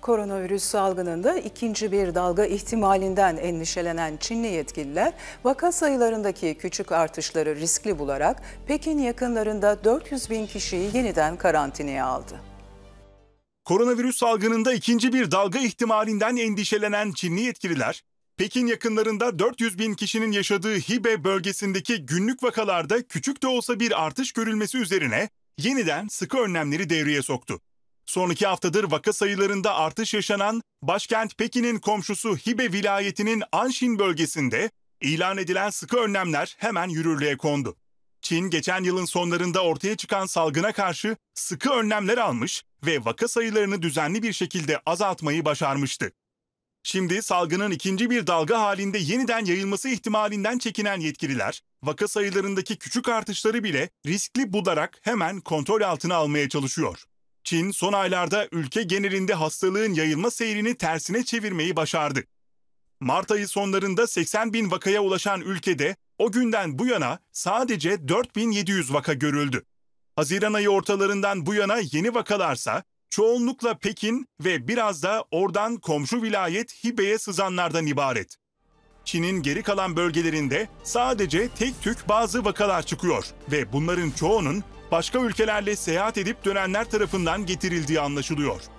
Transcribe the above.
Koronavirüs salgınında ikinci bir dalga ihtimalinden endişelenen Çinli yetkililer, vaka sayılarındaki küçük artışları riskli bularak Pekin yakınlarında 400 bin kişiyi yeniden karantinaya aldı. Koronavirüs salgınında ikinci bir dalga ihtimalinden endişelenen Çinli yetkililer, Pekin yakınlarında 400 bin kişinin yaşadığı Hebei bölgesindeki günlük vakalarda küçük de olsa bir artış görülmesi üzerine yeniden sıkı önlemleri devreye soktu. Son 2 haftadır vaka sayılarında artış yaşanan başkent Pekin'in komşusu Hebei vilayetinin Anşin bölgesinde ilan edilen sıkı önlemler hemen yürürlüğe kondu. Çin geçen yılın sonlarında ortaya çıkan salgına karşı sıkı önlemler almış ve vaka sayılarını düzenli bir şekilde azaltmayı başarmıştı. Şimdi salgının ikinci bir dalga halinde yeniden yayılması ihtimalinden çekinen yetkililer, vaka sayılarındaki küçük artışları bile riskli bularak hemen kontrol altına almaya çalışıyor. Çin son aylarda ülke genelinde hastalığın yayılma seyrini tersine çevirmeyi başardı. Mart ayı sonlarında 80 bin vakaya ulaşan ülkede o günden bu yana sadece 4700 vaka görüldü. Haziran ayı ortalarından bu yana yeni vakalarsa çoğunlukla Pekin ve biraz da oradan komşu vilayet Hebei'ye sızanlardan ibaret. Çin'in geri kalan bölgelerinde sadece tek tük bazı vakalar çıkıyor ve bunların çoğunun başka ülkelerle seyahat edip dönenler tarafından getirildiği anlaşılıyor.